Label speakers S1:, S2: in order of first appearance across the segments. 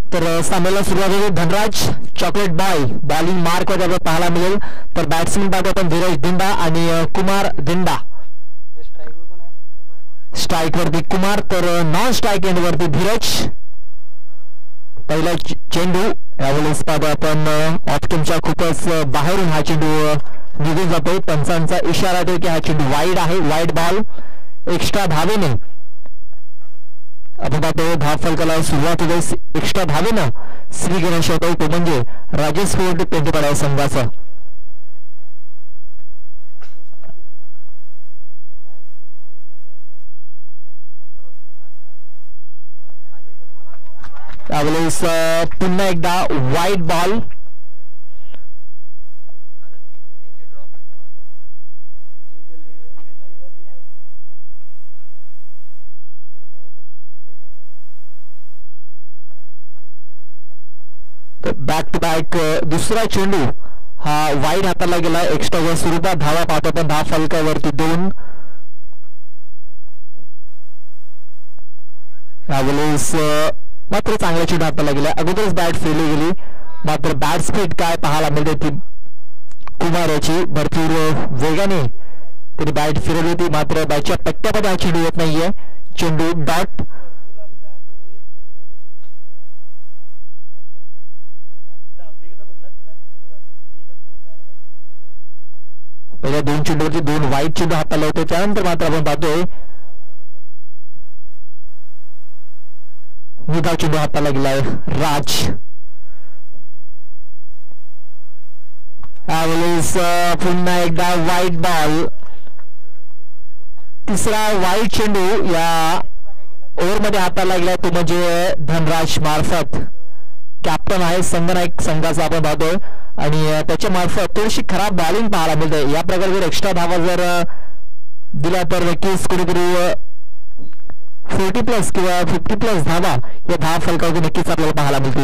S1: तर सामन्याला सुरुवात होते. Dhanraj chocolate boy bowling mark वगैरे पाहायला मिळेल. तर बॅट्समन पाहतो आपण धीरज दिंडा आणि कुमार दिंडा. स्ट्राईक वरती कुमार, तर नॉन स्ट्राईक एंड वरती धीरज. पहिला चेंडू यावेळेस पाहतो आपण ऑप्शनच्या खूपच बाहेरून हा चेंडू निघून जातोय. पंचांचा इशारा आहे की हा चेंडू वाईड आहे, वाईड बॉल. एक्स्ट्रा धावेने आपण पाहतो धाव फलकाला सुरुवात होते. एक्स्ट्रा धावेनं श्री गणेश होतोय, तो म्हणजे राजेश फोर्ट पेंटपाडा संघाचा. त्यावेळेस पुन्हा एकदा wide ball. Back to back दुसरा चेंडू हा वाईड हाताला गेला. एक्स्ट्रा स्वरूपात धावा पाहतो पण धाव फलकावरती 2. यावेळेस मात्र चांगला चेंडू हाताला गेला. अगोदरच बॅट फिरली गेली, मात्र बॅट स्पीड काय पाहायला मिळते ती कुमार याची. भरपूर वेगाने तरी बॅट फिरवली होती, मात्र बॅटच्या पट्ट्यामध्ये हा चेंडू येत नाहीये. चेंडू डॉट. पहिल्या 2 चेंडूवरती 2 वाईट चेंडू हाताला होते. त्यानंतर मात्र आपण पाहतोय निधाव चेंडू हाताला गेलाय राज. यावेळेस पुन्हा एकदा वाईट बॉल. तिसरा वाईट चेंडू या ओव्हरमध्ये हाताला गेलाय, तो म्हणजे धनराज मार्फत. कॅप्टन आहे संघनायक संघाचा आपण पाहतोय आणि त्याच्या मार्फत थोडीशी खराब बॉलिंग पाहायला मिळते. या प्रकारे जर एक्स्ट्रा धावा जर दिल्या तर नक्कीच कुठेतरी 40+ किंवा 50+ धावा या धाव फलकावरती नक्कीच आपल्याला पाहायला मिळतील.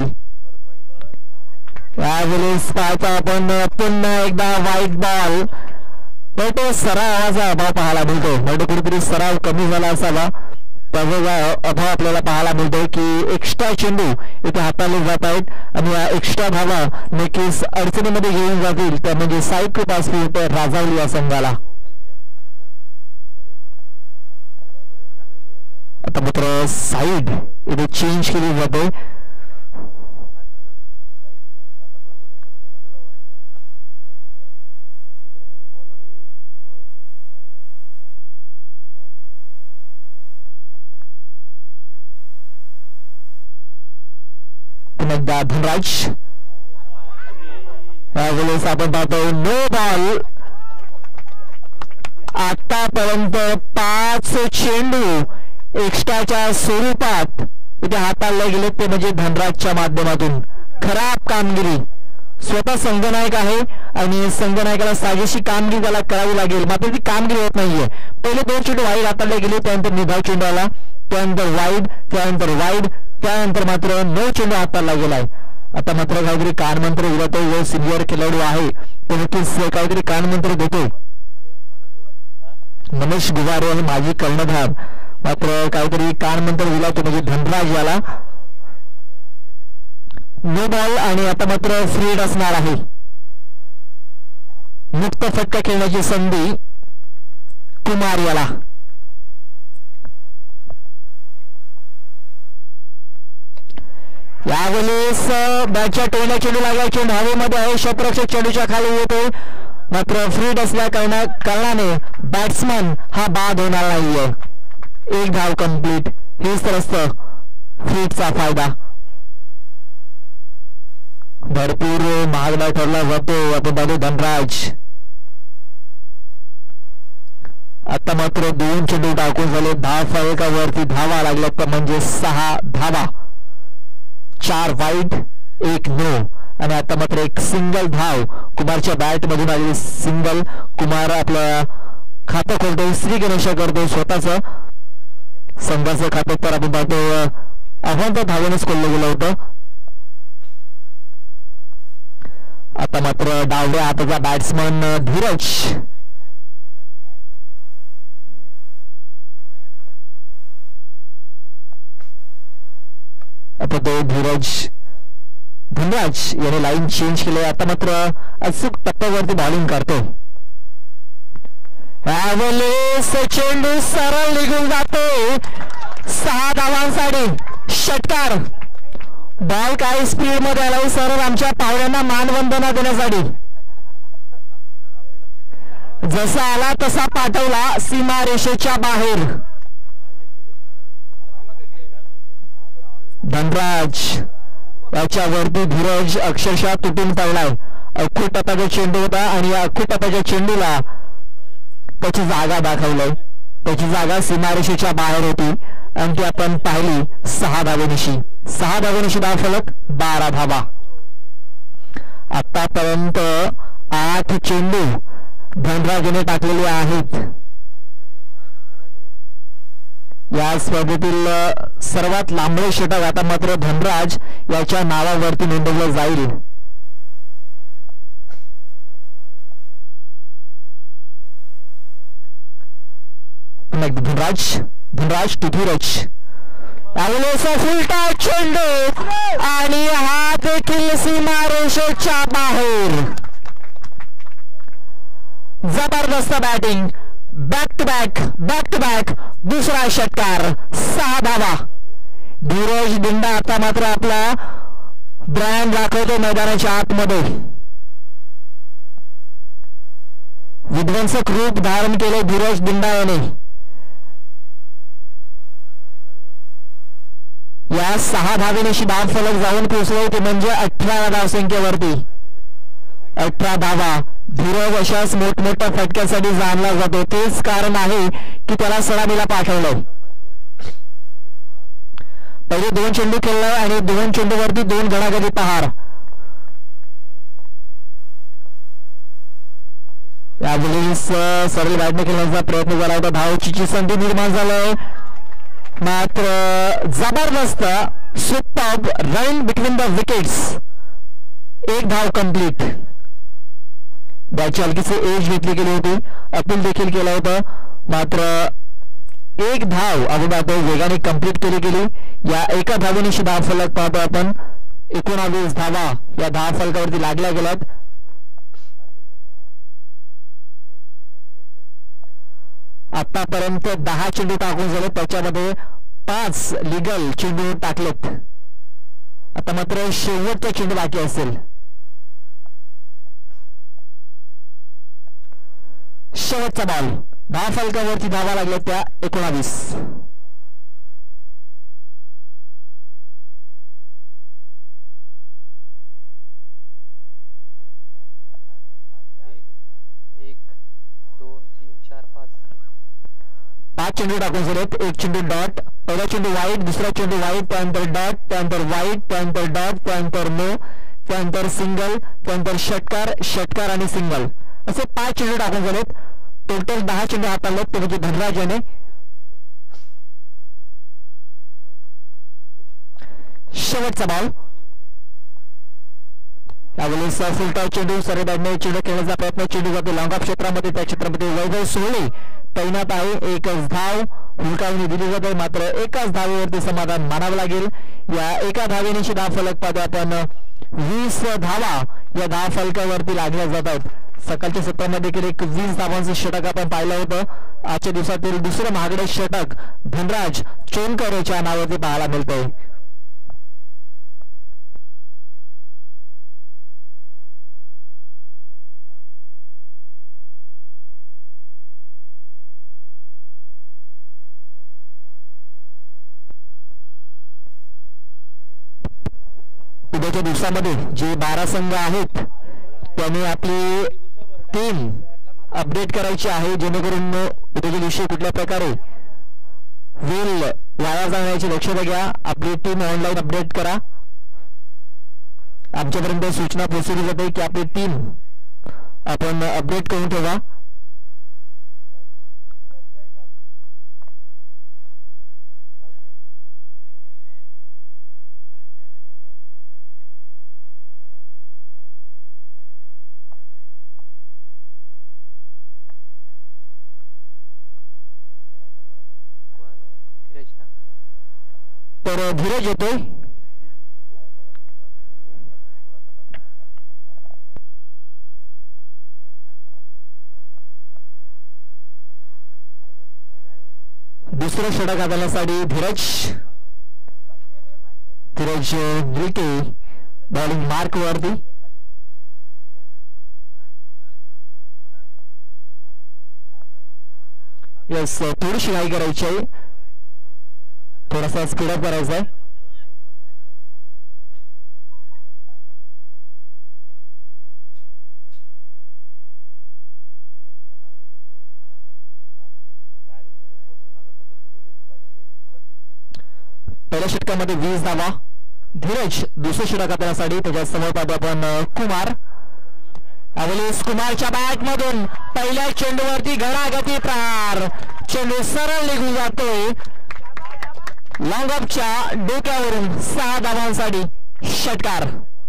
S1: यावेळेस पाहता आपण पुन्हा एकदा वाईट बॉल. तो सरावाचा अभाव पाहायला मिळतो. म्हणजे कुठेतरी सराव कमी झाला असावा, त्याचा अभाव आपल्याला पाहायला मिळतो की एक्स्ट्रा चेंडू इथे हाताळले जात आहेत आणि या एक्स्ट्रा धावा नक्कीच अडचणीमध्ये घेऊन जातील. त्या म्हणजे साईड पास राजावली या संघाला. आता मात्र साईड इथे चेंज केली जाते. पुन्हा धनराज. यावेळेस आपण पाहतो नो बॉल. आतापर्यंत 5 चेंडू एक्स्ट्राच्या स्वरूपात इथे हाताळले गेले, ते म्हणजे धनराजच्या माध्यमातून. खराब कामगिरी. स्वतः संघनायक आहे आणि संघनायकाला साजेशी कामगिरी त्याला करावी लागेल, मात्र ती कामगिरी होत नाहीये. पहिले 2 चेंडू वाईड हाताळले गेले, त्यानंतर निधाव चेंडू आला, त्यानंतर वाईड, त्यानंतर वाईड, त्यानंतर मात्र 9 चेंडू हाताळला गेलाय. आता मात्र काहीतरी कानमंत्र उडवतो. जो सिनियर खेळाडू आहे तो नक्कीच काहीतरी कानमंत्र देतो. मनीष गुवारे आणि माजी कर्णधार मात्र काहीतरी कानमंत्र दिला, तो म्हणजे धनराज याला. नो बॉल आणि आता मात्र फ्रीड असणार आहे. मुक्त फटका खेळण्याची संधी कुमार याला. यावेळेस बॅटच्या टोळ्या चेंडू लागला. चेंडू हवेमध्ये आहे, क्षेत्ररक्षक चेंडूच्या खाली येतो, मात्र फ्रीड असल्या कारणाने बॅट्समन हा बाद होणार नाहीये. 1 धाव कंप्लीट. हेच तर असतं फ्रीडचा फायदा. भरपूर महागडा ठरला जातो. आपण पाहतो धनराज. आता मात्र 2 चेंडू टाकून झाले. धाव फलकावरती धावा लागल्या तर म्हणजे 6 धावा. 4 वाईड 1 नो आणि आता मात्र 1 सिंगल धाव कुमारच्या बॅट मधून आलेली सिंगल. कुमार आपलं खातं खोलतो, श्री गणेश करतो स्वतःच संघाचं खातं. तर आपण पाहतो आव्हान तर धावेनेच खोललं गेलं होतं. आता मात्र डावड्या हाताचा बॅट्समन धीरज. आता तो धीरज धनराज याने लाईन चेंज केले. आता मात्र अचूक टप्प्यावरती बॉलिंग करतो. चेंडू सरळ निघून जातो. 6 धावांसाठी षटकार. बॉल काही स्पीड मध्ये आला सरळ आमच्या पाहुण्यांना मानवंदना देण्यासाठी. जसा आला तसा पाठवला सीमारेषेच्या बाहेर. धनराज याच्यावरती धीरज अक्षरशः तुटून पडलाय. अख्खू टप्प्याचा चेंडू होता आणि या अख्खू टप्प्याच्या चेंडूला त्याची जागा दाखवलंय. त्याची जागा सीमारेषेच्या बाहेर होती आणि ती आपण पाहिली. 6 धावेनिशी 6 धावेनिशी धावफलक 12 धावा. आतापर्यंत 8 चेंडू धनराजने टाकलेले आहेत. या स्पर्धेतील सर्वात लांबडे षटक आता मात्र धनराज याच्या नावावरती नोंदवलं जाईल. धनराज टू धीरज. फुलटा चेंडू आणि हा देखील सीमारेषेच्या बाहेर. जबरदस्त बॅटिंग. बॅक टू बॅक दुसरा षटकार. 6 धावा. धीरज दिंडा आता मात्र आपला ब्रँड दाखवतो मैदानाच्या आतमध्ये. विध्वंसक रूप धारण केले धीरज दिंडा याने. या 6 धावेनिशी धाव फलक जाऊन पोहोचले ते म्हणजे 18 धावसंख्येवरती. 18 धावा. धीरज अशाच मोठमोठ्या फटक्यासाठी जाणला जातो. तेच कारण आहे की त्याला सलामीला पाठवलं. पहिले 2 चेंडू खेळला आणि 2 चेंडूवरती 2 गडागडी पहार. यावेळेस सरळ बॅटने खेळण्याचा प्रयत्न झाला होता. धावचीची संधी निर्माण झालाय मात्र जबरदस्त superb run between the wickets. 1 धाव कंप्लीट. बॅटची हलकीचे एज घेतली गेली होती. अपील देखील केलं होतं मात्र 1 धाव अगोदर वेगाने कंप्लीट केली गेली. या 1 धावेनिशी धाव फलक पाहतो आपण. 19 धावा या धाव फलकावरती लागल्या गेल्यात. आतापर्यंत 10 चेंडू टाकून झाले. त्याच्यामध्ये 5 लिगल चेंडू टाकलेत. आता मात्र शेवटचा चेंडू बाकी असेल. शेवटचा बॉल. धाव फलकावरती धावा लागल्या त्या 19. पाच चेंडू टाकून झालेत. 1 चेंडू डॉट. पहिला चेंडू वाईट. दुसरा चेंडू वाईट. त्यानंतर डॉट. त्यानंतर वाईट. त्यानंतर डॉट. त्यानंतर नो. त्यानंतर सिंगल. त्यानंतर षटकार आणि सिंगल असे 5 चेंडू टाकून झालेत. टोटल 10 चेंडू हाताळलेत ते म्हणजे धनराज याने. शेवटचा बॉल. यावेळेस फुलटॉस चेंडू सरळ बॅटने चेंडू खेळण्याचा प्रयत्न. चेंडू जातो लॉंग ऑफ क्षेत्रामध्ये. त्या क्षेत्रामध्ये वैभव सोहळे तैनात आहे. 1च धाव हुलकावणी दिली जाते मात्र 1च धावेवरती समाधान मानावं लागेल. या 1 धावेनिशी धाव फलक पाहतो आपण. 20 धावा या धाव फलकावरती लागल्या जातात. सकाळच्या सत्रामध्ये देखील एक 20 धावांचं षटक आपण पाहिलं होतं. आजच्या दिवसातील दुसरं महागडे षटक धनराज चोनकर याच्या नावावरती पाहायला मिळतंय. उद्याच्या दिवसामध्ये जे 12 संघ आहेत त्यांनी आपली टीम अपडेट करायची आहे जेणेकरून उद्याच्या दिवशी कुठल्या प्रकारे वेळ वाया जाण्याची दक्षता घ्या. आपली टीम ऑनलाईन अपडेट करा. आमच्यापर्यंत सूचना पोहोचवली जाते की आपली टीम आपण अपडेट करून ठेवा. तर धीरज येतोय. दुसरं षटक हाताळण्यासाठी धीरज द्विके बॉलिंग मार्क वरती. यस, थोडीशी घाई करायची आहे, थोडासा स्पीडअप करायचा आहे. पहिल्या षटकामध्ये 20 धावा. धीरज दुसऱ्या षटक हाताळण्यासाठी त्याच्या समोर पाहतो आपण कुमार. अवलेस कुमारच्या बॅट मधून पहिल्या चेंडूवरती घणागती प्रहार. चेंडू सरळ निघून जातोय लॉंग ऑफच्या डोक्यावरून. 6 धावांसाठी षटकार.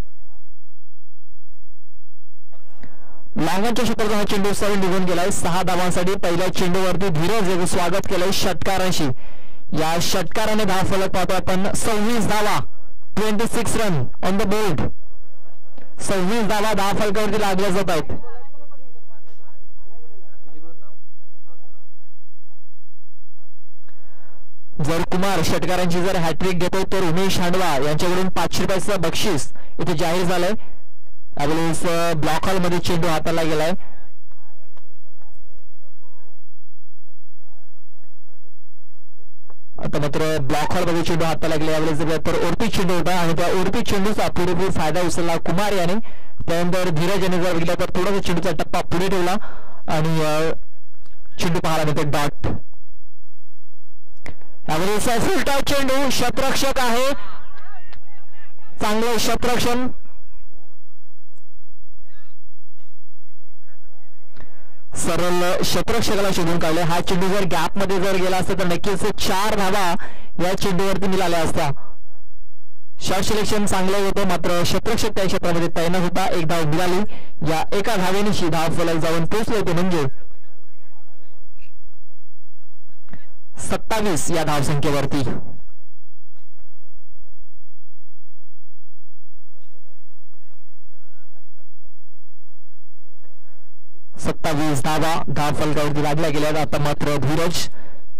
S1: लॉंगॉनच्या षटकाचा चेंडू सरळ निघून गेलाय. 6 धावांसाठी पहिल्या चेंडूवरती धीरज याचं स्वागत केलंय षटकारांशी. या षटकाराने धावफलक पाहतो आपण 26 धावा. 26 रन ऑन द बोर्ड. 26 धावा धावफलकावरती लागल्या जात आहेत. जर कुमार षटकारांची जर हॅट्रिक घेतोय तर उमेश हांडवा यांच्याकडून 500 रुपयाचं बक्षीस इथे जाहीर झालंय. त्यावेळेस ब्लॉक हॉल मध्ये चेंडू हाताला गेलाय. आता मात्र ब्लॉक हॉल मध्ये चेंडू हाताला गेला. यावेळेस तर ओरपी चेंडू होता आणि त्या ओरपी चेंडूचा पुरेपूर फायदा उचलला कुमार याने. त्यानंतर धीरज याने जर बघितलं तर थोडासा चेंडूचा टप्पा पुढे ठेवला आणि चेंडू पाहायला मिळतो डॉट. यावेळेस फुलटा चेंडू. शतरक्षक आहे, चांगलं शतरक्षण. सरळ शतरक्षकाला शोधून काढले. हा चेंडू जर गॅप मध्ये जर गेला असता तर नक्कीच 4 धावा या चेंडूवरती मिळाल्या असत्या. शॉर्ट सिलेक्शन चांगलं होतं, मात्र शतरक्षक त्या क्षेत्रामध्ये तैनात होता. 1 धाव मिळाली. या एका धावेनिशी धाव फलक जाऊन पोहोचले होते म्हणजे 27 या धावसंख्येवरती. धावा धाव फलकावरती लागल्या गेल्या. आता मात्र धीरज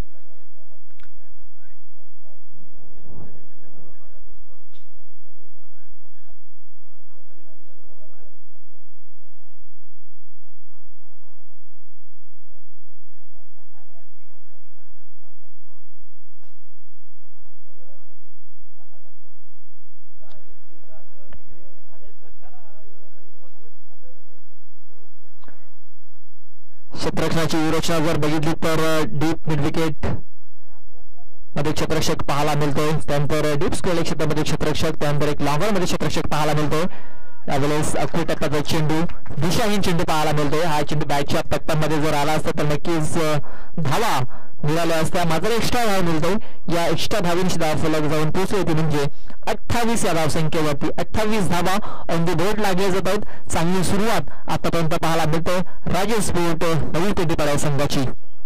S1: क्षेत्ररक्षणाची व्यूहरचना जर बघितली तर डीप मिड विकेट मध्ये क्षेत्ररक्षक पाहायला मिळतोय. त्यानंतर डीप स्क्वेअर क्षेत्रामध्ये क्षेत्ररक्षक, त्यानंतर एक लॉंगर मध्ये क्षेत्ररक्षक पाहायला मिळतोय. त्यावेळेस अखूट टप्प्याचा चेंडू, दिशाहीन चेंडू पाहायला मिळतोय. हा चेंडू बॅटच्या पट्ट्यामध्ये जर आला असता तर नक्कीच धावा मिळाल्या असत्या. मात्र एक्स्ट्रा धाव मिळतोय. या एक्स्ट्रा धावींची धाव फलक जाऊन पोहोचली होती म्हणजे 28 या धावसंख्येवरती. 28 धावा ऑन द बोर्ड लागले जात आहेत. चांगली सुरुवात आतापर्यंत पाहायला मिळतोय राजेश स्पोर्ट नवी पेठेपाडा संघाची.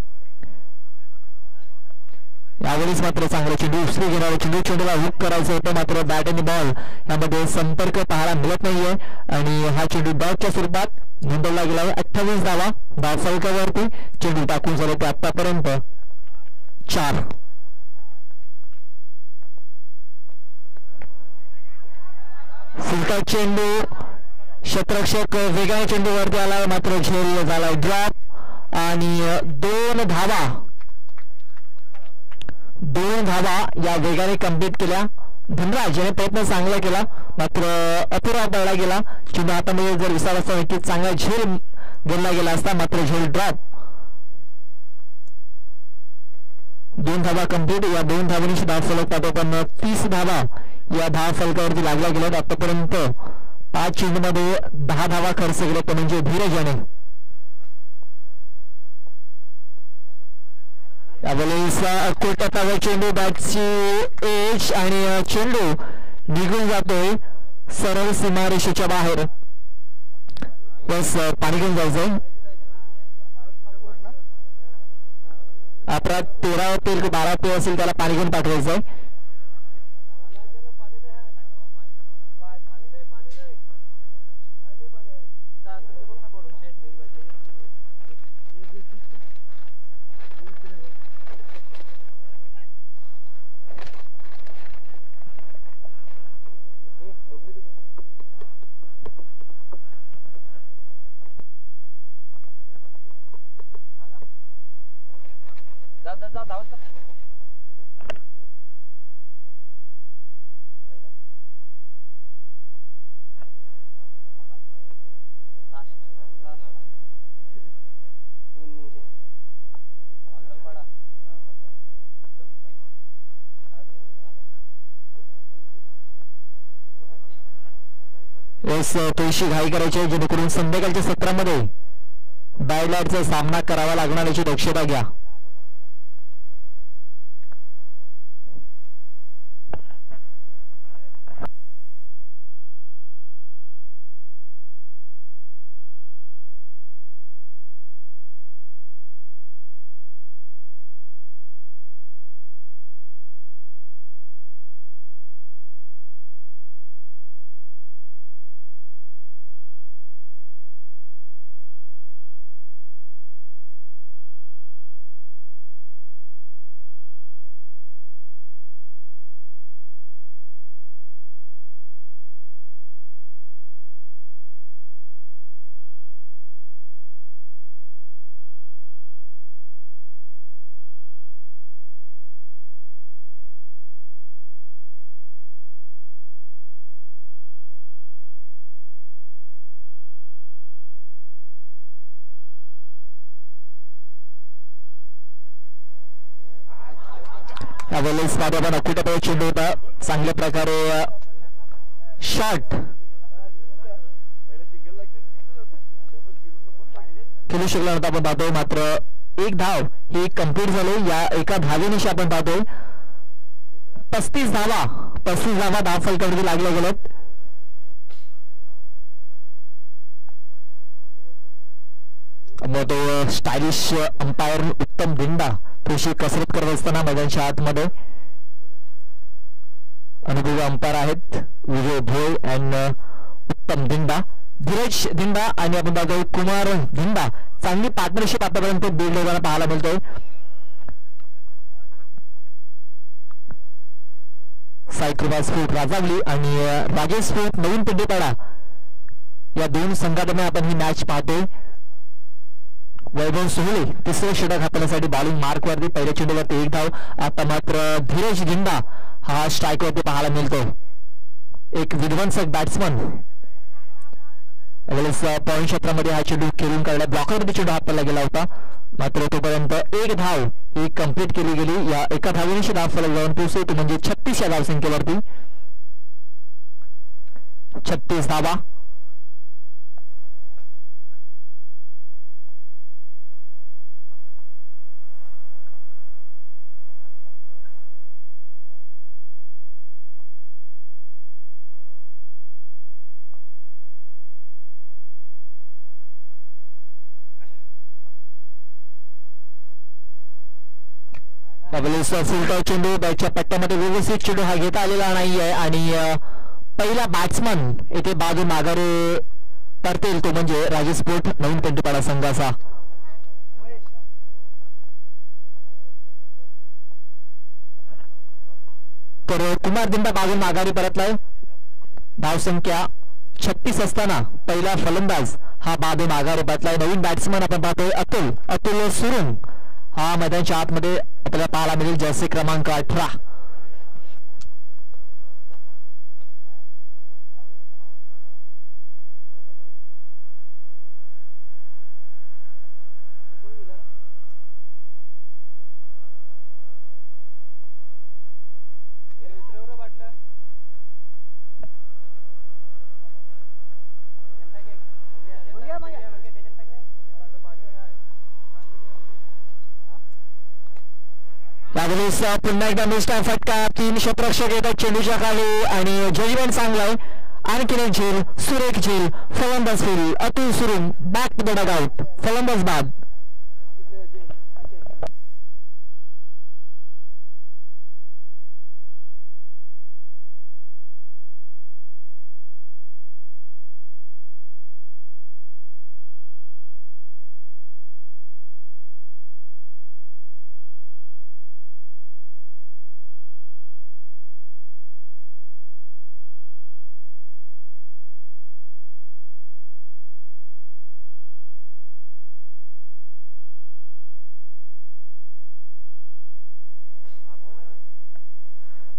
S1: यावेळेस मात्र चांगला चेंडू, दुसरी घेणारा चेंडू, चेंडूला हुक करायचं होतं मात्र बॅट आणि बॉल यामध्ये संपर्क पाहायला मिळत नाहीये आणि हा चेंडू डॉटच्या स्वरूपात नोंदवला गेला आहे. 28 धावा धाव फलकावरती चेंडू टाकून झाले ते आतापर्यंत 4. फुलटा चेंडू, क्षेत्ररक्षक वेगाने चेंडूवरती आला मात्र झेल झाला ड्रॉप आणि 2 धावा या वेगाने कंप्लीट केल्या. धनराज याने प्रयत्न चांगला केला मात्र अपुरा पडला गेला. चेंडू हातामध्ये जर विचार असता नक्कीच चांगला झेल गेला गेला असता मात्र झेल ड्रॉप. 2 धावा कंप्लीट. या 2 धावांची धाव फलक पाहतो पण 30 धावा या धाव फलकावरती लागल्या गेल्यात. आतापर्यंत 5 चेंडूमध्ये 10 धावा खर्च केले ते म्हणजे धीरज याने. यावेळेस कोलकाता चेंडू बॅटची एज आणि चेंडू निघून जातोय सरळ सीमारेषेच्या बाहेर. बस पाणी घेऊन जायचंय. आपला 13 ते 12 पे असेल त्याला पाणी घेऊन पाठवायचंय. थोडीशी घाई करायची आहे जेणेकरून संध्याकाळच्या सत्रामध्ये बॅड लाईटचा सामना करावा लागणार याची दक्षता घ्या. यावेळेस आपण अकुटापणे चेंडू होता चांगल्या प्रकारे शॉट खेळू शकला नव्हता आपण पाहतोय. मात्र एक धाव ही कंप्लीट झाली. या एका धावेनिशी आपण पाहतोय 35 धावा धाव फलकावरती लागल्या गेल्यात. मग तो स्टायलिश अंपायर उत्तम धिंडा थोडीशी कसरत करत असताना मैदानाच्या आतमध्ये अनुभवी अंपायर आहेत विजय भोय अँड उत्तम धिंडा, धीरज धिंडा आणि आपण पाहतोय कुमार धिंडा. चांगली पार्टनरशिप आतापर्यंत बिल्ड होताना पाहायला मिळतोय. साईकृपा स्फोट राजावली आणि राजेश स्फोट नवीन पिंडीपाडा या दोन संघादरम्यान आपण ही मॅच पाहतोय. वैभव सोहळे तिसरे षटक हाताळण्यासाठी बॉलिंग मार्क वरती पहिल्या चेंडूवरती एक धाव. आता मात्र धीरज धिंडा हा स्ट्राईक वरती पाहायला मिळतो. एक विध्वंसक बॅट्समन पॉईंट क्षेत्रामध्ये हा चेंडू खेळून काढला. ब्लॉकरवरती चेंडू हाताळला गेला होता मात्र तोपर्यंत एक धाव ही कंप्लीट केली गेली. या एका धावेनिशी धाव फलक जाऊन पोहोचतो म्हणजे 36 या धावसंख्येवरती 36 धावा. फुलटॉ चेंडू बॅटच्या पट्ट्यामध्ये व्यवस्थित चेंडू हा घेता आलेला नाहीये आणि पहिला बॅट्समन येथे बाजू माघारी परतेल तो म्हणजे राजेश स्फोट नवीन पेंटीपाडा संघाचा. तर कुमार धिंडा बाजू माघारी परतलाय. धावसंख्या 36 असताना पहिला फलंदाज हा बाजू माघारी परतलाय. नवीन बॅट्समन आपण पाहतोय अतुल सुरुंग हा मैदानाच्या आतमध्ये आपल्याला पाहायला मिळेल जर्सी क्रमांक 18. पुन्हा एकदा मिस्टर फटका. 3 क्षेत्ररक्षक येतात चेंडूच्या खाली आणि जजमेंट चांगलाय. आणखीन एक झेल, सुरेख झेल, फलंदाज फेरी Atul Surung back to the dugout. फलंदाज बाद.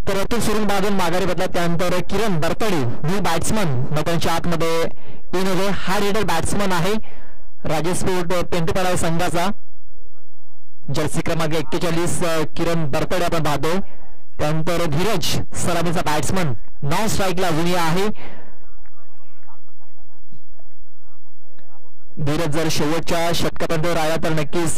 S1: तर अतुल सुरून बाजून माघारी बदला. त्यानंतर किरण बरतडे न्यू बॅट्समन मैदानाच्या आतमध्ये येऊन होते. हार्ड हिटर बॅट्समन आहे राजेश स्पोर्ट पेंटेपाडा संघाचा. जर्सी क्रमांक 41 किरण बरतडे आपण पाहतोय. त्यानंतर धीरज सलामीचा बॅट्समन नॉन स्ट्राईकला अजूनही आहे. धीरज जर शेवटच्या षटकापर्यंत राहिला तर नक्कीच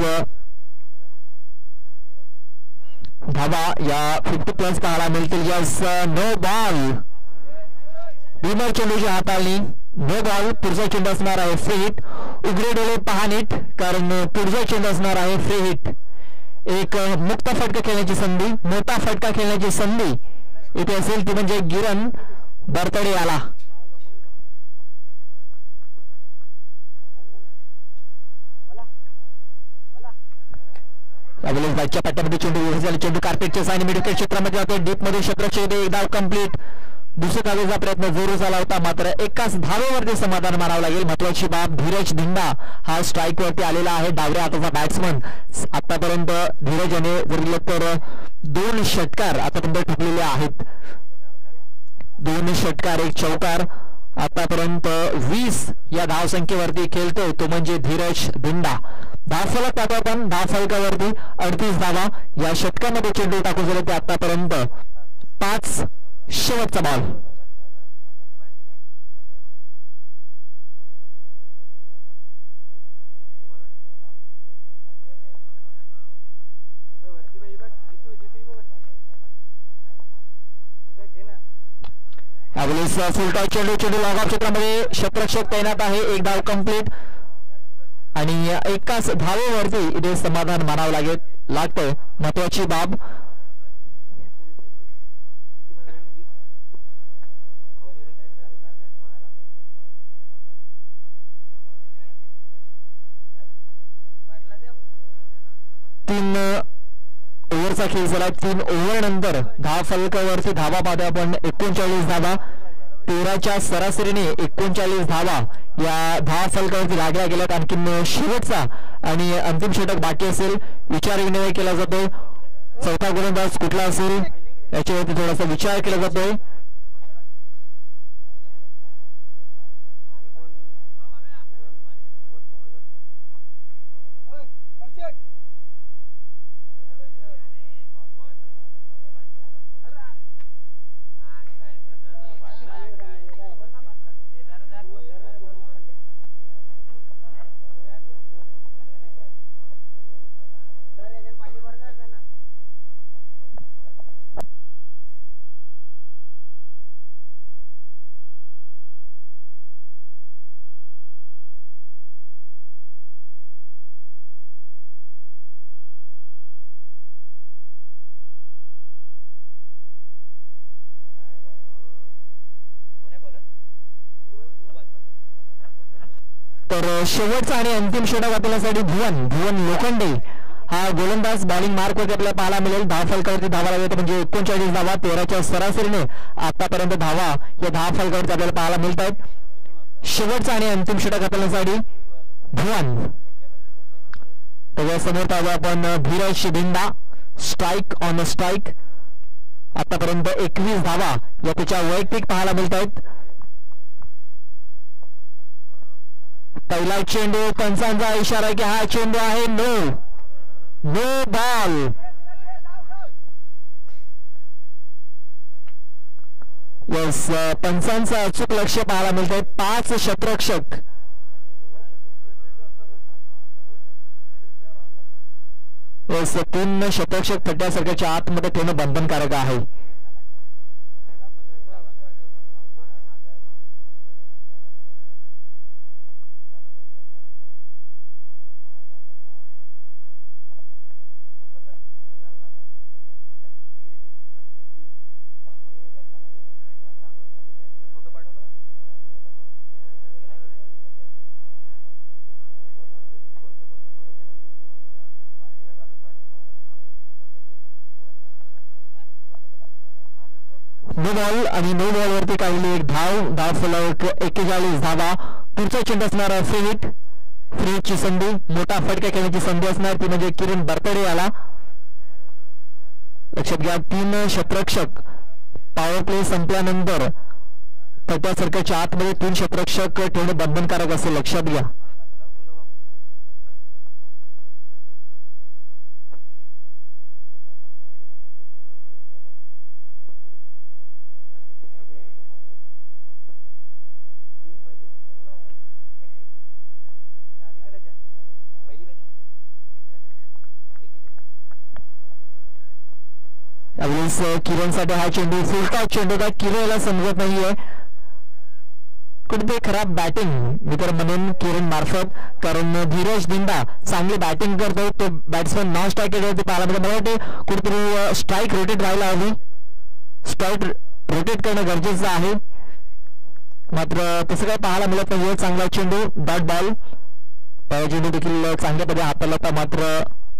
S1: धावा या 50+ पाहायला मिळतील. Yes, no ball. विमर चेंडूची हाताळणी, नो बॉल. पुढचा चेंडू असणार आहे फ्री हिट. उघडे डोळे पहा नीट, कारण पुढचा चेंडू असणार आहे फ्री हिट. एक मुक्त फटका खेळण्याची संधी, मोठा फटका खेळण्याची संधी इथे असेल ती म्हणजे किरण बरतडे याला. बॅटच्या पट्ट्यामध्ये चेंडू चेंडू कार्पेटच्या साईन मिडविकेट क्षेत्रामध्ये जातो. डीप मध्ये क्षेत्रक्षेत्र एक धाव कंप्लीट. दुसऱ्या धावेचा प्रयत्न जोरू झाला होता, मात्र एकाच धावेवरती समाधान मानावं लागेल. महत्वाची बाब, धीरज धिंडा हा स्ट्राईक वरती आलेला आहे. डावऱ्या हाताचा बॅट्समन. आतापर्यंत धीरज याने जर गेलं तर 2 षटकार आतापर्यंत ठोकलेले आहेत. 2 षटकार 1 चौकार. आतापर्यंत 20 या धावसंख्येवरती खेळतोय तो म्हणजे धीरज धिंडा. धावफलक पाहतो आपण. धावफलकावरती 38 धावा या षटकामध्ये चेंडू टाकून झाले ते आतापर्यंत 5. शेवटचा बॉल. फुलटॉस चेंडू लॉग ऑफ क्षेत्रामध्ये क्षेत्ररक्षक तैनात आहे. 1 धाव कंप्लीट आणि एकाच धावेवरती इथे समाधान मानावं लागतंय. महत्वाची बाब, तीन ओव्हरचा खेळ झाला. 3 ओव्हर नंतर धाव फलकावरती धावा पाहतो आपण 39 धावा. 13च्या सरासरीने 39 धावा या धाव फलकावरती लागल्या गेल्यात. आणखी शेवटचा आणि अंतिम षटक बाकी असेल. विचार विनिमय केला जातोय. चौथा गोलंदाज कुठला असेल याच्यावरती थोडासा विचार केला जातोय. तर शेवटचा आणि अंतिम षटक आपल्यासाठी भुवन लोखंडे हा गोलंदाज बॉलिंग मार्क वरती आपल्याला पाहायला मिळेल. धाव फलकावरती धावा लागेल म्हणजे 39 धावा. 13च्या सरासरीने आतापर्यंत धावा या धाव फलकावरती आपल्याला पाहायला मिळत आहेत. शेवटचा आणि अंतिम षटक आपल्यासाठी भुवन. त्याच्यासमोर पाहू आपण Dheeraj Dhinda. Strike on strike. आतापर्यंत 21 धावा या त्याच्या वैयक्तिक पाहायला मिळत आहेत. पहिला चेंडू, पंचांचा इशारा की हा चेंडू आहे नो बॉल. यस, पंचांचं अचूक लक्ष पाहायला मिळत आहे. 5 क्षेत्ररक्षक. यस, 3 क्षेत्ररक्षक फट्ट्यासारख्याच्या आतमध्ये ठेवणं बंधनकारक आहे. नो बॉल आणि नो बॉल वरती काढली 1 धाव फलक 41 धावा. पुढचा चेंडू असणार फ्री हिटची संधी, मोठा फटका खेळण्याची संधी असणार ती म्हणजे किरण बरतडे याला. लक्षात घ्या 3 क्षेत्ररक्षक पॉवर प्ले संपल्यानंतर त्या सर्कलच्या आतमध्ये 3 क्षेत्ररक्षक ठेवणे बंधनकारक असेल, लक्षात घ्या. किरणसाठी हा चेंडू फुलटॉप चेंडू का किरणला समजत नाहीये, कुठे खराब बॅटिंग मी तर म्हणेन किरण मार्फत, कारण धीरज दिंडा चांगली बॅटिंग करतो. तो बॅट्समॅन नॉन स्ट्राईक वरती पाहायला मिळते. मला वाटते कुठेतरी स्ट्राईक रोटेट व्हायला हवी, स्ट्राईक रोटेट करणं गरजेचं आहे, मात्र तसं काय पाहायला मिळत नाही. चांगला चेंडू डॉट बॉल, चेंडू देखील चांगल्या पद्धतीने हाताळला होता, मात्र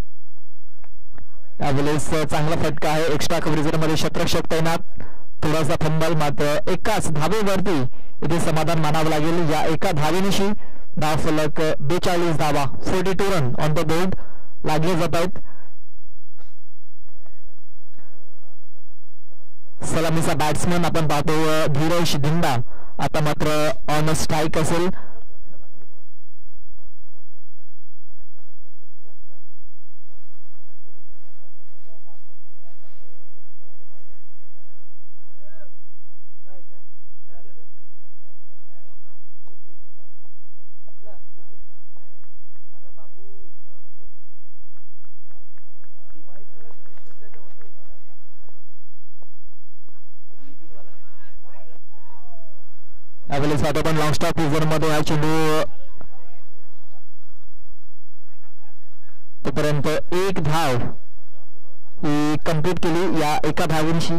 S1: यावेळेस चांगला फटका आहे. एक्स्ट्रा कव्हरेज मध्ये क्षेत्ररक्षक तैनात, थोडासा फंबल, मात्र एकाच धावेवरती इथे समाधान मानावं लागेल. या एका धावेनिशी धाव फलक 42 धावा 42 रन ऑन द बोर्ड लागले जात आहेत. सलामीचा बॅट्समन आपण पाहतो धीरज धिंडा, आता मात्र ऑन स्ट्राईक असेल. पण लॉंग स्टॉप युजर मध्ये हा चेंडू तोपर्यंत 1 धाव ही कंप्लीट केली या एका धावेशी.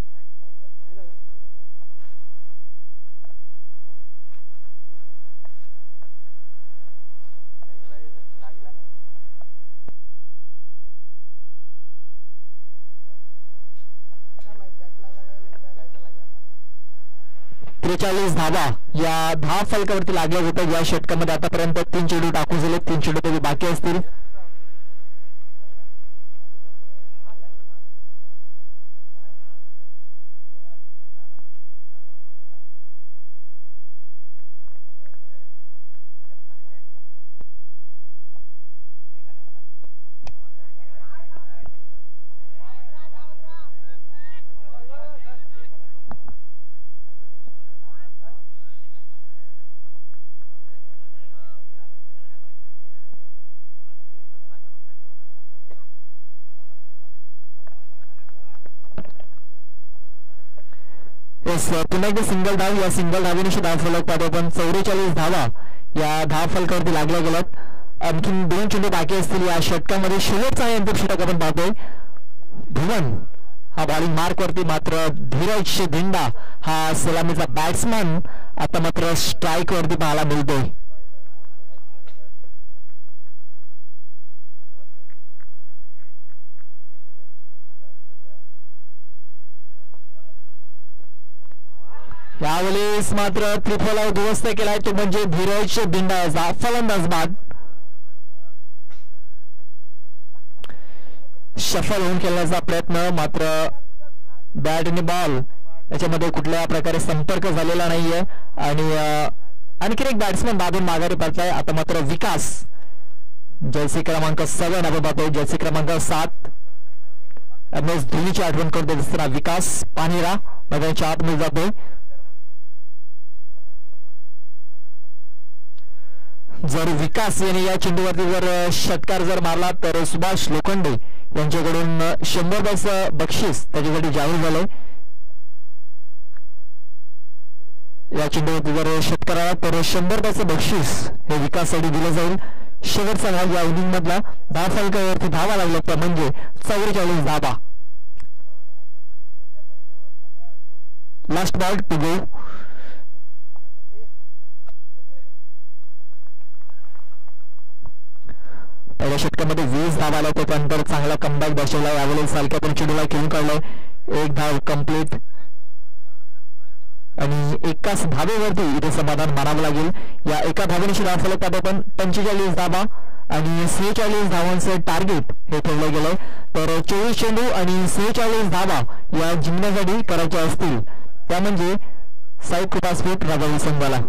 S1: धावा या धाव फलकावरती लागल्या होत्या या षटकामध्ये. आतापर्यंत 3 चेंडू टाकून झाले, 3 चेंडू तरी बाकी असतील. पुन्हा एकदा सिंगल धाव, या सिंगल धावेनिशी धाव फलक पाहतो आपण. 44 धावा या धाव फलकावरती लागल्या गेल्यात. आणखीन 2 चेंडू बाकी असतील या षटकामध्ये. शेवटचा अंतिम षटक आपण पाहतोय. धुवन हा बॉलिंग मार्क वरती, मात्र धीरज धिंडा हा सलामीचा बॅट्समन आता मात्र स्ट्राईक वरती पाहायला मिळतोय. यावेळेस मात्र त्रिफला उद्ध्वस्त केलाय, तो म्हणजे धीरज धिंडाचा फलंदाज बाद. शफल होऊन खेळण्याचा प्रयत्न, मात्र बॅट आणि बॉल याच्यामध्ये कुठल्या प्रकारे संपर्क झालेला नाहीये आणि आणखी एक बॅट्समन बाजून माघारी पडलाय. आता मात्र विकास जर्सी क्रमांक 7 आपण पाहतोय, जर्सी क्रमांक 7 MS धोनीची आठवण करतो दिसताना विकास पानेरा मैदानाच्या आतमध्ये जातोय. जर विकास यांनी या चेंडूवरती जर षटकार जर मारला तर सुभाष लोखंडे यांच्याकडून 100 रुपयाचं बक्षीस त्याच्यासाठी जाहीर झालंय. या चेंडूवरती जर षटकार आला तर 100 रुपयाचं बक्षीस हे विकाससाठी दिलं जाईल. शेवटचा धाव या इनिंग मधला धाव फलकावरती धावा लागल्या त्या म्हणजे 44 धावा. Last ball to go. पहिल्या षटकामध्ये 20 धावा आल्या, त्यानंतर चांगला कमबॅक दर्शवला. यावेळेस सारख्या चेंडूला खेळून काढलाय. 1 धाव कंप्लीट आणि एकाच धावेवरती इथे समाधान मानावं लागेल. या एका धावेनिशी धाव फलक पाहतो पण 45 धावा आणि 46 धावांचं टार्गेट हे ठेवलं गेलंय. तर 24 चेंडू आणि 46 धावा या जिंकण्यासाठी करायच्या असतील त्या म्हणजे साई कृपास्फोट राजावी संघाला.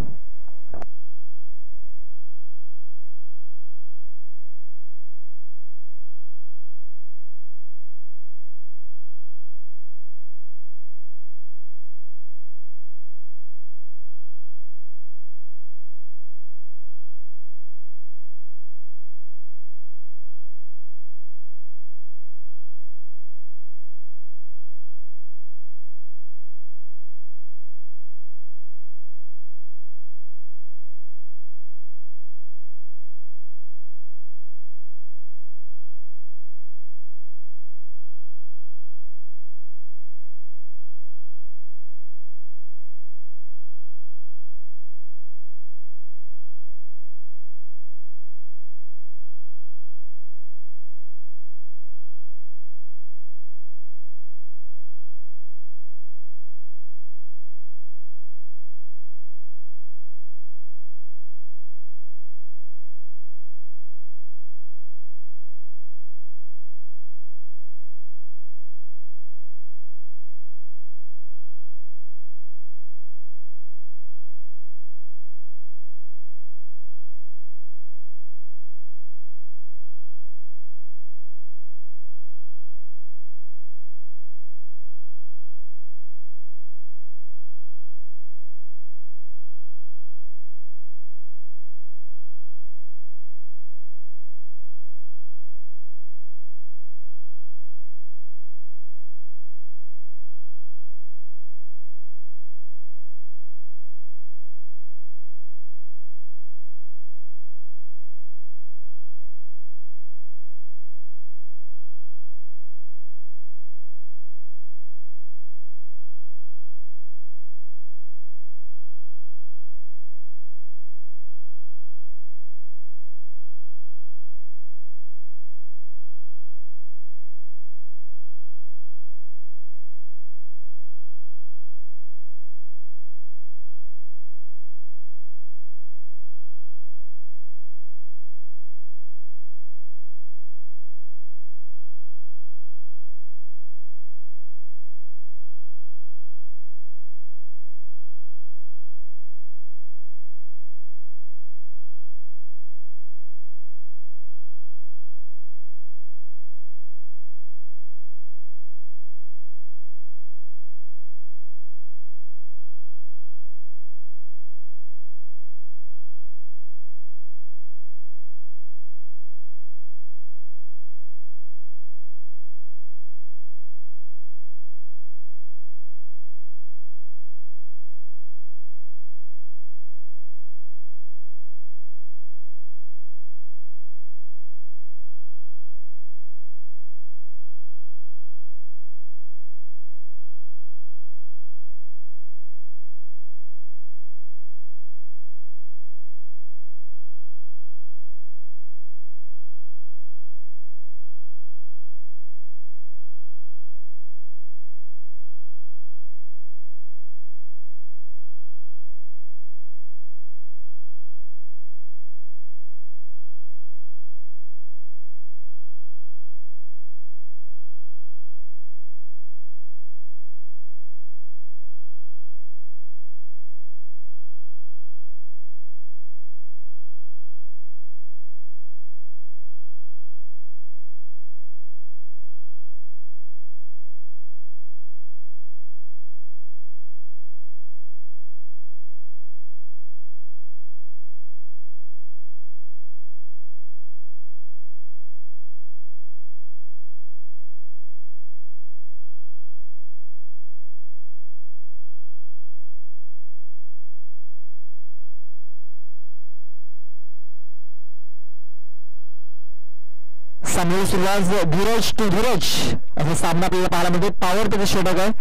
S1: चांगली सुरुवात धीरज टू धीरज असा सामना आपल्याला पाहायला मिळते. पॉवर त्याचा षटक आहे.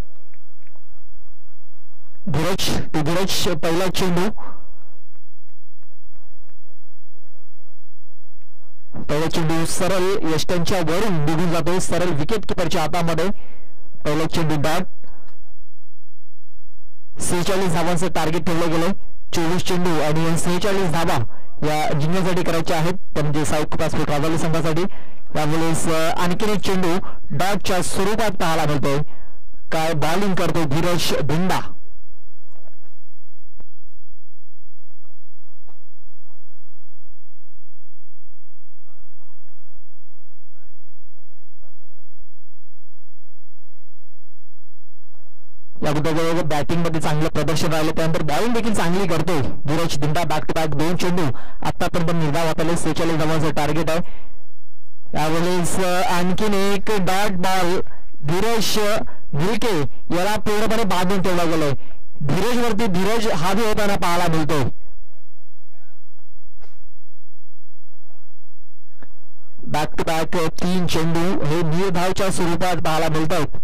S1: धीरज टू धीरज पहिला चेंडू पहिला चेंडू सरळ यष्टांच्या वरून निघून जातो. सरळ विकेट किपरच्या हातामध्ये पहिला चेंडू बॅट. 46 धावांचं टार्गेट ठेवलं गेलंय. 24 चेंडू आणि 46 धावा या जिंकण्यासाठी करायचे आहेत, म्हणजे संयुक्त पासपोर्ट राजौली संघासाठी. यावेळेस आणखीन एक चेंडू डॉटच्या स्वरूपात पाहायला मिळतोय. काय बॉलिंग करतो धीरज धिंडा. या बॅटिंग मध्ये चांगलं प्रदर्शन राहिलं, त्यानंतर बॉलिंग देखील चांगली करतोय Dheeraj Dhinda. Back to back 2 चेंडू आतापर्यंत निर्धाव होताले. 46 धावांचं टार्गेट आहे. यावेळेस आणखीन एक डॉट बॉल धीरज भिलके याला पूर्णपणे बांधून ठेवला गेलाय. धीरज वरती धीरज हावी होताना पाहायला मिळतोय. बॅक टू बॅक 3 चेंडू हे निर्धावच्या स्वरूपात पाहायला मिळत आहेत.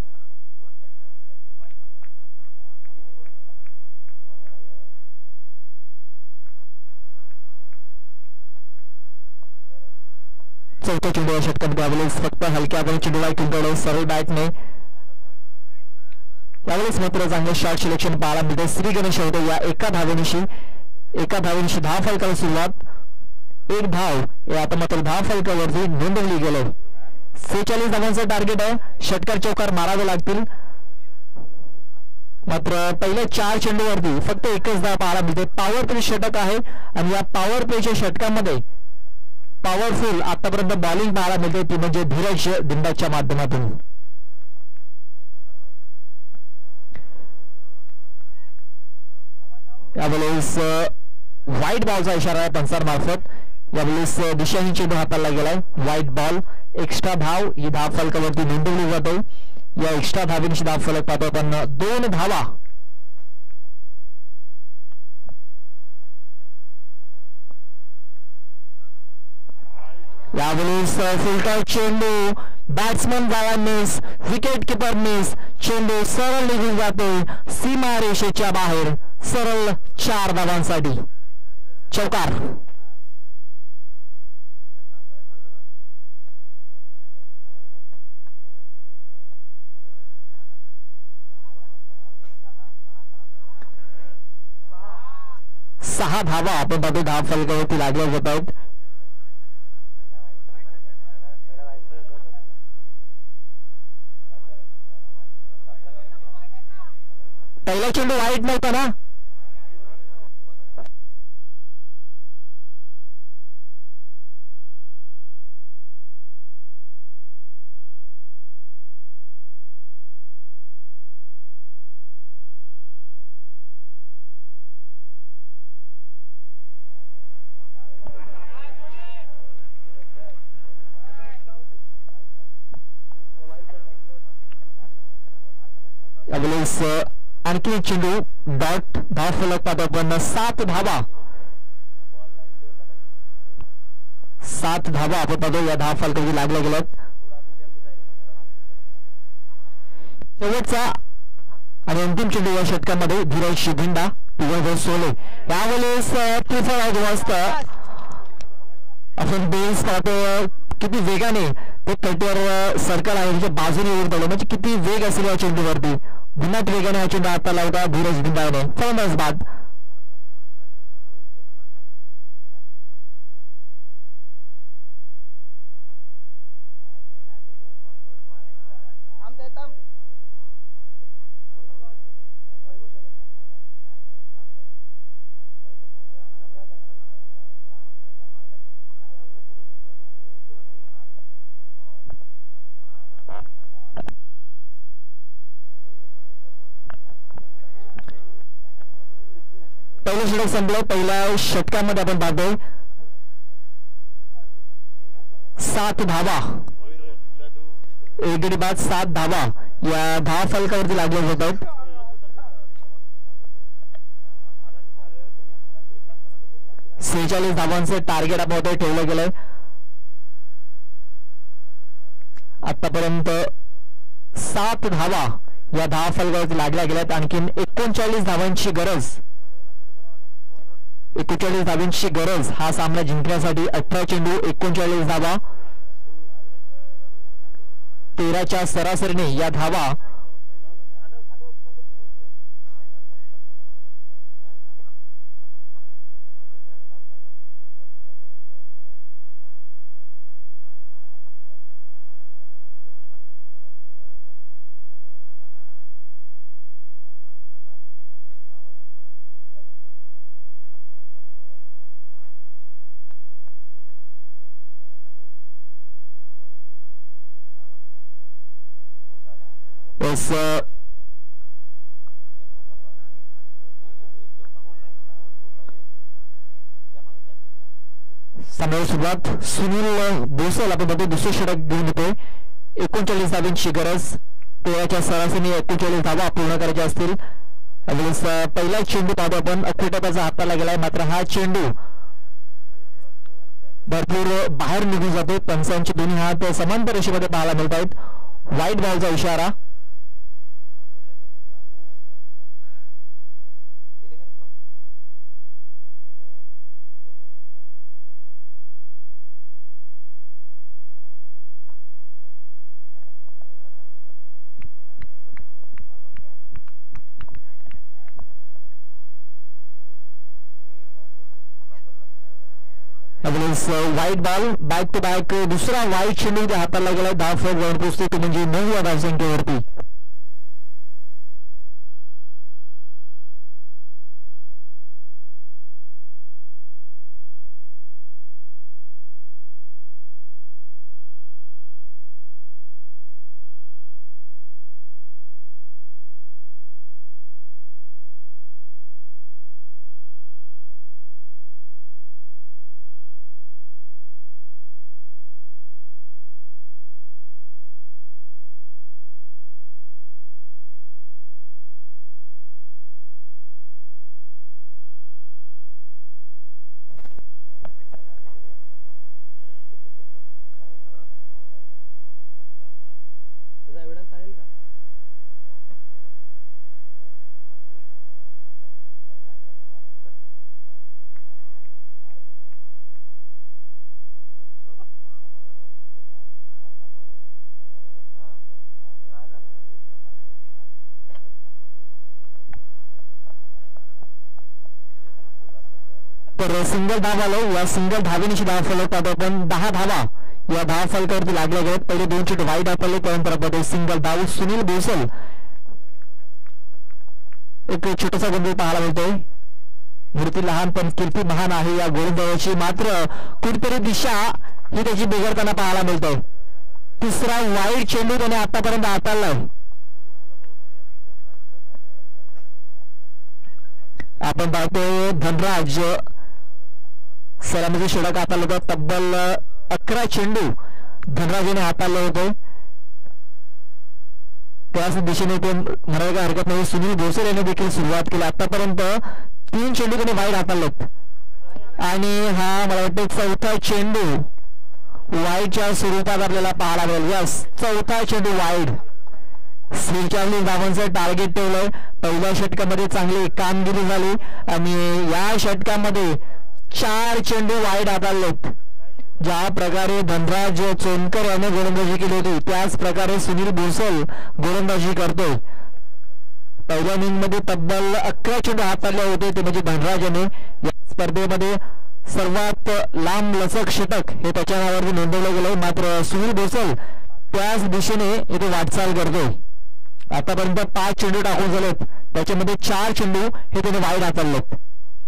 S1: चौथा चेंडू या षटकामध्ये यावेळेस फक्त हलक्या आपण चेंडूला किंकवलं सरळ बॅटने. यावेळेस मात्र चांगलं शॉट सिलेक्शन पाहायला मिळते. श्री गणेश होते या एका धावेनिशी 10 फलकाला सुरुवात. 1 धाव हे आता मात्र 10 फलकावरती नोंदवली गेले. 46 धावांचं टार्गेट आहे. षटकार चौकार मारावे लागतील. मात्र पहिल्या 4 चेंडूवरती फक्त एकच धाव पाहायला मिळते. पॉवर प्ले षटक आहे आणि या पॉवर प्लेच्या षटकामध्ये पॉवरफुल आतापर्यंत बॉलिंग पाहायला मिळते, ती म्हणजे धीरज धिंडाच्या माध्यमातून. यावेळेस व्हाईट बॉलचा इशारा आहे पंचांमार्फत. यावेळेस दिशाहीन चेंडू हाताळला गेलाय. White ball. एक्स्ट्रा धाव ही धाव फलकावरती नोंदवली जाते. या एक्स्ट्रा धावेनिशी धाव फलक पाहतो आपण 2 धावा. यावेळेस फुलटॉस चेंडू बॅट्समन जावा मिस, विकेट किपर मिस. चेंडू सरळ निघून जातो सीमा रेषेच्या बाहेर. सरळ 4 धावांसाठी चौकार. सहा धावा आपण पाहतो धाव फलकावरती लागल्या जात आहेत. पहिला चेंडू वाईट नव्हता ना. यावेळेस आणखी एक चेंडू डॉट धाव फलक पाहतो आपण 7 धावा. 7 धावा आपण पाहतो या धाव फलकावरती लागल्या गेल्यात. शेवटचा आणि अंतिम चेंडू या षटकामध्ये धीरज धिंडा सोले. यावेळेस आपण बेस पाहतो किती वेगाने ते कटीवर सर्कल आहे त्याच्या बाजूने उडतो, म्हणजे किती वेग असेल या चेंडूवरती. भिन्नाट वेगाने हा चेंडू आता लावता धीरज धिंडाने. फलंदाज बाद. पहिलं षटक संपलं. पहिल्या षटकामध्ये आपण पाहतोय 7 धावा. एक गडी बाद 7 धावा या धाव फलकावरती लागल्या जातात. धावांचं टार्गेट आपण ठेवलं गेलंय. आतापर्यंत 7 धावा या धाव फलकावरती लागल्या गेल्यात. आणखीन 39 धावांची गरज. 39 धावांची गरज हा सामना जिंकण्यासाठी. 18 चेंडू 39 धावा. 13च्या सरासरीने या धावा यावेळेस सामन्याला सुरुवात. सुनील भोसल आपण बघतो दुसरे षटक घेऊन येतोय. 39 धावांची गरज. 13च्या सरासरी 39 धावा पूर्ण करायच्या असतील. यावेळेस पहिला चेंडू पाहतो आपण. अखेटाचा हाताला गेलाय, मात्र हा चेंडू भरपूर बाहेर निघून जातो. पंचांचे दोन्ही हात समांतर रेषेमध्ये पाहायला मिळत आहेत. वाईट बॉलचा इशारा. वाईट बॉल. बॅक टू बॅक दुसरा वाईट चेंडू हाताला गेला. धाव फलक जाऊन पोहोचते तो म्हणजे 9व्या धावसंख्येवरती. तर सिंगल धाव आलो. या सिंगल धावेनिशी धाव फलक पाहतो आपण. 10 धावा या धाव फलकावरती लागल्या गेल्यात. पहिले 2 चेंडू वाईट आपले, परंपरा सिंगल धाव. सुनील भोसल एक छोटासा गोंधळ पाहायला मिळतोय. मूर्ती लहान पण कीर्ती महान आहे या गोलंदाजाची, मात्र कुठेतरी दिशा ही त्याची बिघडताना पाहायला मिळतोय. तिसरा वाईट चेंडू त्याने आतापर्यंत हाताळलाय. आपण पाहतोय धनराज सलामीचे षटक हाताळलं होतं. तब्बल 11 चेंडू धनराजाने हाताळले होते. त्याच दिशेने ते म्हणायला काही हरकत नाही. सुनील भोसले यांनी देखील सुरुवात केली. आतापर्यंत 3 चेंडू त्याने वाईट हाताळलेत आणि हा मला वाटतं 4था चेंडू वाईडच्या स्वरूपात आपल्याला पाहायला मिळेल. यस, 4था चेंडू वाईड. 46 धावांचं टार्गेट ठेवलंय. पहिल्या षटकामध्ये चांगली कामगिरी झाली आणि या षटकामध्ये 4 चेंडू वाईड हाताळलेत. ज्या प्रकारे धनराज चोनकर याने गोलंदाजी केली होती त्याच प्रकारे सुनील भोसल गोलंदाजी करतोय. पहिल्या इनिंगमध्ये तब्बल 11 चेंडू हाताळले होते ते म्हणजे धनराज याने. या स्पर्धेमध्ये सर्वात लांब लचक षटक हे त्याच्या नावावरती नोंदवलं गेलंय. मात्र सुनील भोसल त्याच दिशेने इथे वाटचाल करतोय. आतापर्यंत 5 चेंडू टाकून झालेत, त्याच्यामध्ये 4 चेंडू हे त्याने वाईड हाताळलेत.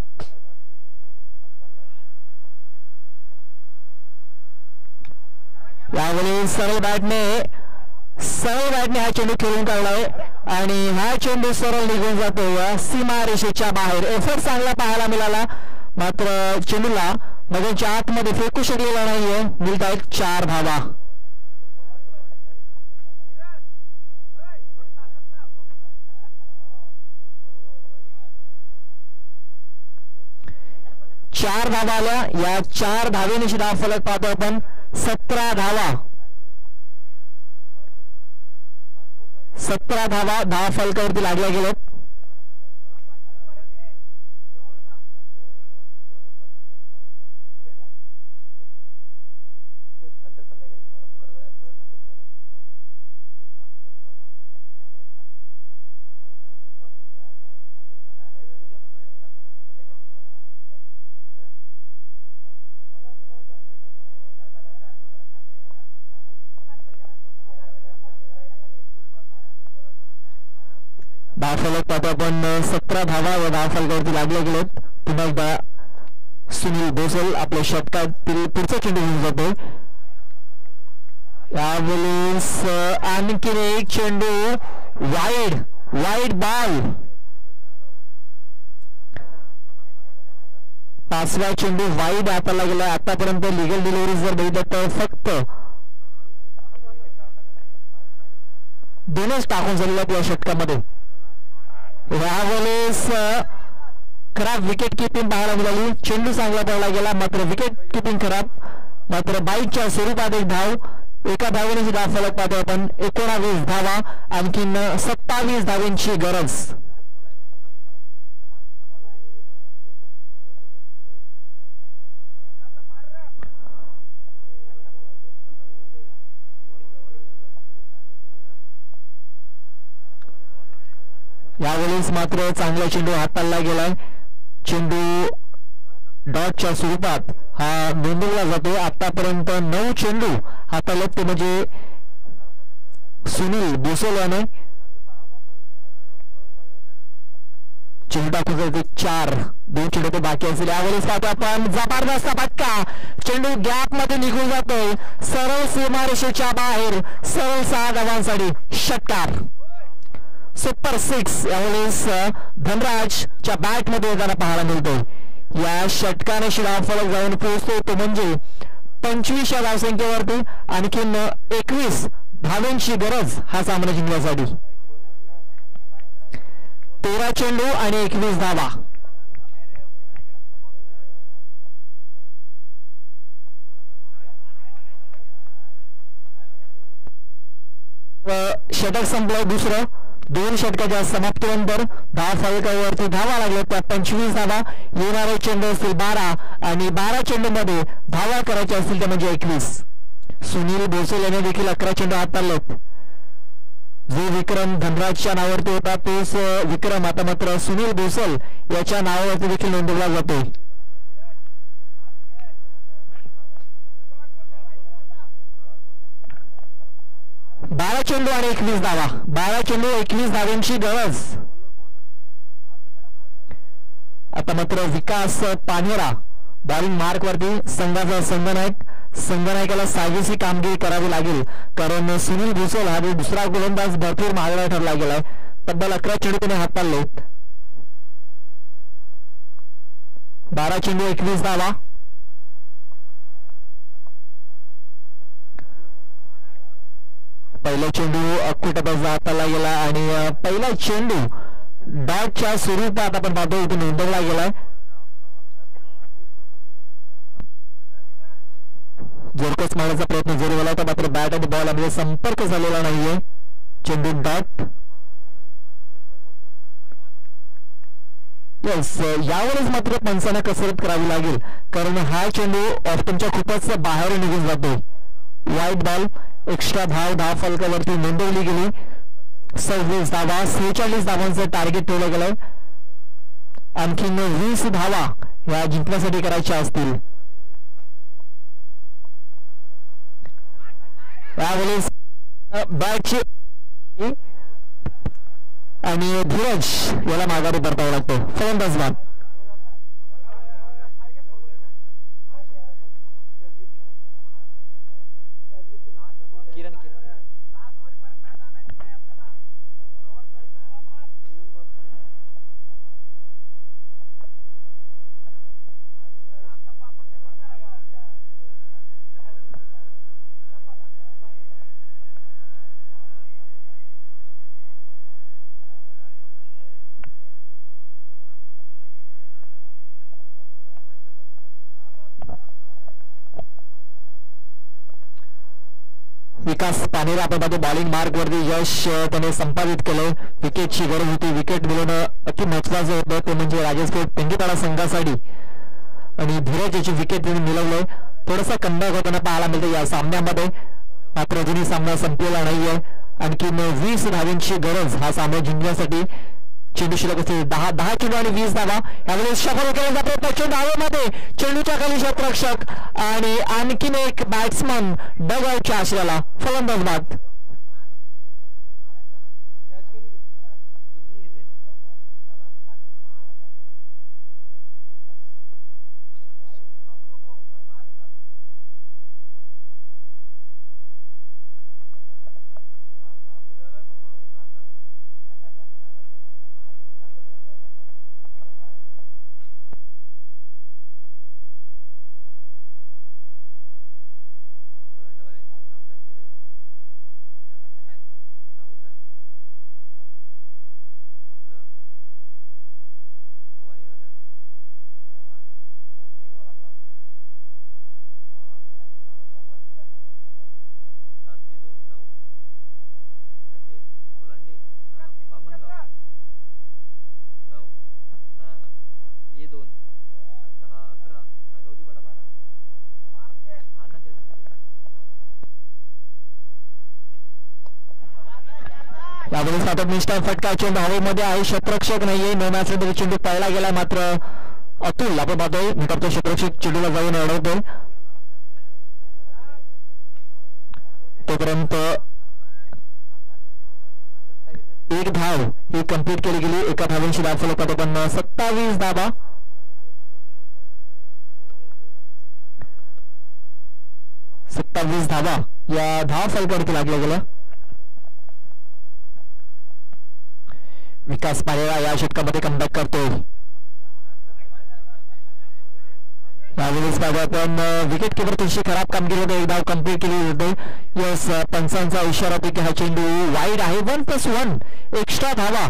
S1: यावेळी सरळ बॅटने हा चेंडू खेळून काढलाय आणि हा चेंडू सरळ निघून जातो सीमा रेषेच्या बाहेर. एफर्ट चांगला पाहायला मिळाला, मात्र चेंडूला मध्येच्या आतमध्ये फेकू शकलेला नाहीये. मिळत आहेत 4 धावा. चार धावा आल्या. या 4 धावेनिशी धाव फलक पाहतो आपण. 17 धावा. 17 धावा धाव फलकावरती लागल्या गेल्यात. धाव फलक पाहतो आपण. 17 धावा व धाव फलकावरती लागले गेलेत. पुन्हा एकदा सुनील भोसल आपल्या षटकातील पुढचा चेंडू घेऊन जातो. यावेळेस आणखी एक चेंडू वाईड वाईड बॉल. 5वा चेंडू वाईड हाताला गेला. आतापर्यंत लिगल डिलिव्हरी जर बघितलं तर फक्त 2च टाकून झालेल्या या षटकामध्ये. यावेळेस खराब विकेट किपिंग पाहायला मिळाली. चेंडू चांगला पडला गेला मात्र विकेट किपिंग खराब. मात्र बाईकच्या स्वरूपात एक धाव. एका धावेने सुद्धा फलक पाहतो आपण. 19 धावा. आणखीन 27 धावांची गरज. यावेळेस मात्र चांगला चेंडू हाताळला गेलाय. चेंडू डॉटच्या स्वरूपात हा नोंदवला जातो. आतापर्यंत 9 चेंडू हाताळलेत ते म्हणजे सुनील भोसले याने. चेंडू टाकून जाते 4. 2 चेंडू ते बाकी असेल. यावेळेस पाहतो आपण जबरदस्त फटका. चेंडू गॅप मध्ये निघून जातोय. सरळ सीमारेषेच्या बाहेर. सरळ 6 धावांसाठी षटकार. सुपर 6 यावेळेस धनराजच्या बॅट मध्ये येताना पाहायला मिळतोय. या षटकाने शिराव फलक जाऊन पोहोचतो तो म्हणजे 25 धावसंख्येवरती. आणखीन 21 धावांची गरज हा सामना जिंकण्यासाठी. 13 चेंडू आणि 21 धावा. षटक संपलं दुसरं. 2 षटकाच्या समाप्तीनंतर धाव फलकावरती धावा लागल्या त्या 25 धावा. येणारे चेंडू असतील 12 आणि 12 चेंडू मध्ये धावा करायच्या असतील त्या म्हणजे 21. सुनील भोसले याने देखील 11 चेंडू हाताळलेत. जो विक्रम धनराजच्या नावावरती होता तोच विक्रम आता मात्र सुनील भोसल याच्या नावावरती देखील नोंदवला जातोय. 12 चेंडू आणि 21 धावा. 12 चेंडू 21 धावांची गरज. आता मात्र विकास पानेरा बॉलिंग मार्क वरती. संघाचा संघनायकाला साजेशी कामगिरी करावी लागेल कारण सुनील भोसल हा दुसरा गोलंदाज भरपूर महागडा ठरला गेलाय. तब्बल 11 चेंडू त्याने हाताळले. 12 चेंडू 21 धावा. पहिला चेंडू कुठं हाताळला गेला आणि पहिला चेंडू डॉटच्या स्वरूपात आपण पाहतो इथे नोंदवला गेलाय. जोरकस मारण्याचा प्रयत्न जरूर झाला होता मात्र बॅट आणि बॉल मध्ये संपर्क झालेला नाहीये. चेंडू डॉट. येस यावेळेस मात्र पंचांना कसरत करावी लागेल कारण हा चेंडू ऑप्शनच्या खूपच बाहेर निघून जातो. वाईट बॉल. एक्स्ट्रा धाव फलकावरती नोंदवली गेली. 26 धावा. 46 धावांचं टार्गेट ठेवलं गेलंय. आणखीन 20 धावा या जिंकण्यासाठी करायच्या असतील. यावेळेस बॅटची आणि धीरज याला माघारी परतावं लागतो. फलंदाज बाद. विकास पानेरा आपण पाहतो बॉलिंग मार्क वरती यश त्याने संपादित केलं. विकेटची गरज होती. विकेट मिळवणं अति महत्वाचं होतं ते म्हणजे राजस्थान पेंगीताळा संघासाठी आणि धीरज याची विकेट त्यांनी मिळवलंय. थोडासा कमबॅक होताना पाहायला मिळतं या सामन्यामध्ये मात्र अजूनही सामना संपलेला नाहीये. आणखी 20 धावांची गरज हा सामना जिंकण्यासाठी. चेंडू शिल्लक असतील 10 चेंडू आणि 20 धावा. यावेळेस शफल केला जातो चेंडू हवेमध्ये. चेंडूच्या खाली क्षेत्ररक्षक आणि आणखीन एक बॅट्समन डगआउटच्या आश्रयाला. फलंदाज बाद. सतत निष्ठा फटका चेंडू हवेमध्ये आहे. क्षेत्ररक्षक नाहीये. नो मॅच मध्ये चेंडू पळला गेला. मात्र अतुल आपण पाहतोय निकटचा क्षेत्ररक्षक चेंडूला जाऊन अडवतोय. तोपर्यंत एक धाव ही कंप्लीट केली गेली. एका धावांची धाव फलक पाहतो पण 27 धावा. धावा या धाव फलकावरती लागल्या गेल्या. विकास पारेरा या षटकामध्ये कमबॅक करतोय. यावेळेस पाहिजे आपण विकेट किपर तुझी खराब कामगिरी होते. एक धाव कंप्लीट केली होते. यस पंचांचा इशारा होता की हा चेंडू वाईड आहे. 1+1 एक्स्ट्रा धावा.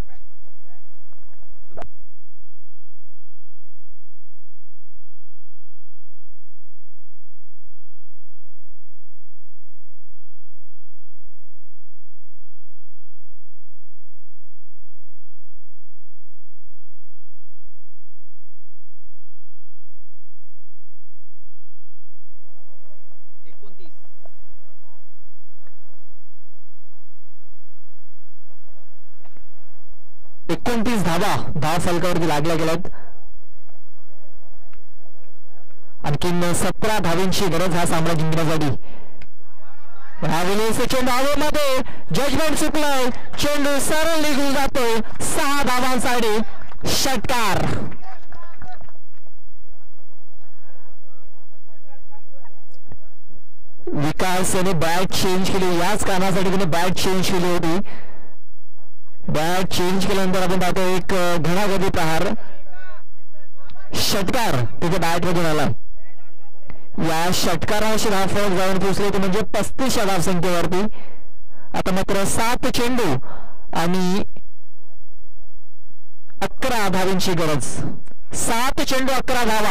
S1: धाव फलकावरती लागल्या गेल्यात. आणखीन 17 धावांची गरज हा सामना जिंकण्यासाठी. यावेळेस चेंडू हवेमध्ये जजमेंट चुकलंय. चेंडू सरळ निघून जातोय. 6 धावांसाठी षटकार. विकास याने बॅट चेंज केली. याच कारणासाठी त्याने बॅट चेंज केली होती. बॅट चेंज केल्यानंतर आपण पाहतो एक घणाघाती प्रहार षटकार त्याच्या बॅट मधून आला. या षटकाराशी धाव फलक जाऊन पोहोचले ते म्हणजे 35 धावसंख्येवरती. आता मात्र 7 चेंडू आणि 11 धावांची गरज. 7 चेंडू 11 धावा.